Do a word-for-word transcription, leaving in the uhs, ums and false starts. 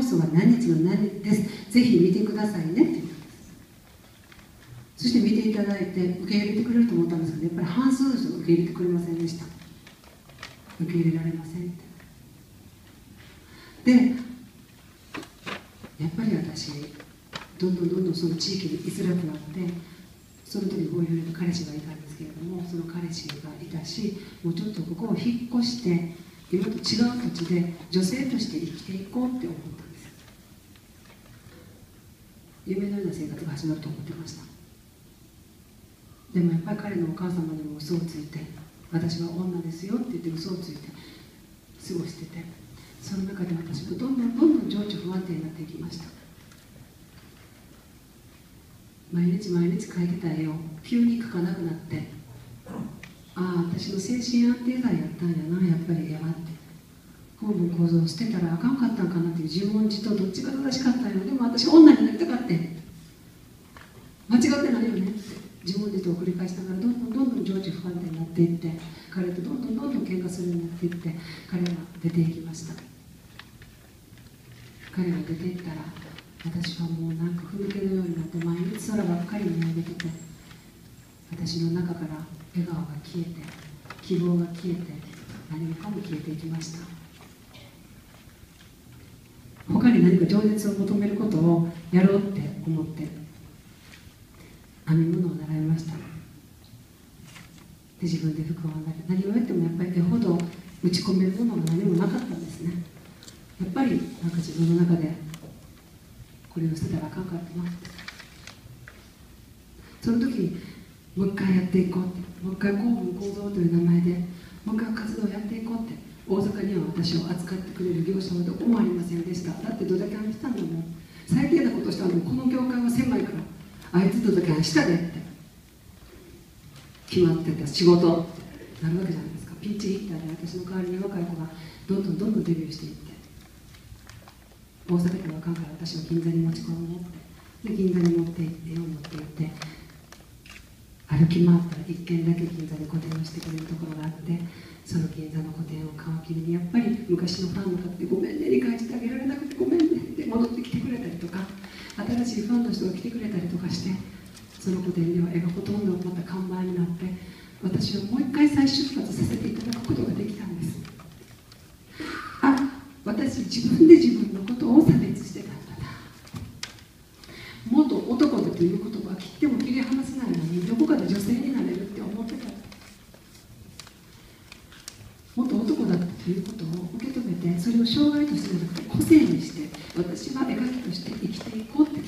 送は何日の何日です、ぜひ見てくださいねって言ったんです。そして見ていただいて受け入れてくれると思ったんですけど、やっぱり半数の人が受け入れてくれませんでした。受け入れられませんって。でやっぱり私どんどんどんどんその地域に居づらくなって、その時ボーイフレンド彼氏がいたんですけれども、その彼氏がいたし、もうちょっとここを引っ越して今と違う土地で女性として生きていこうって思ったんです。夢のような生活が始まると思ってました。でもやっぱり彼のお母様にも嘘をついて、私は女ですよって言って嘘をついて過ごしてて、その中で私もどんどんどんどん情緒不安定になっていきました。毎日毎日描いてた絵を急に描かなくなって、ああ私の精神安定剤やったんやな、やっぱり絵はって、ホーム構造を捨てたらあかんかったんかなっていう自問自答、どっちが正しかったんやろ、でも私女になりたかって、間違ってないよねって自問自答を繰り返しながら、どんどんどんどん情緒不安定になっていって、彼とどんどんどんどん喧嘩するようになっていって、彼は出ていきました。彼が出ていったら、私はもうなんかふぬけのようになって、毎日空ばっかり見上げてて、私の中から笑顔が消えて、希望が消えて、何もかも消えていきました。他に何か情熱を求めることをやろうって思って編み物を習いました。で自分で服を編んだり、何をやってもやっぱり絵ほど打ち込めるものが何もなかったんですね。やっぱりなんか自分の中でこれを捨てたらあかんかったなって、その時にもう一回やっていこうって、もう一回公文構造という名前でもう一回活動をやっていこうって、大阪には私を扱ってくれる業者はどこもありませんでした。だってドタキャンしたんだもん、最低なことしたのもこの業界は狭いからあいつドタキャンしたでって決まってた仕事ってなるわけじゃないですか。ピンチヒッターで私の代わりに若い子がどんどんどんどんデビューしていって、大阪ではあかんから私は銀座に持ち込もうって、で銀座に持って行って絵を持って行って、歩き回ったら一軒だけ銀座で個展をしてくれるところがあって、その銀座の個展を皮切りにやっぱり昔のファンの方でごめんね、理解してあげられなくてごめんねって戻ってきてくれたりとか、新しいファンの人が来てくれたりとかして、その個展では絵がほとんどまた看板になって、私はもう一回再出発させていただくことができたんです。あ、私自分で自分のことを差別してたんだな。元男だという言葉は切っても切り離せないのに、どこかで女性になれるって思ってた。元男だったということを受け止めて、それを障害としてじゃなくて個性にして、私は絵描きとして生きていこうって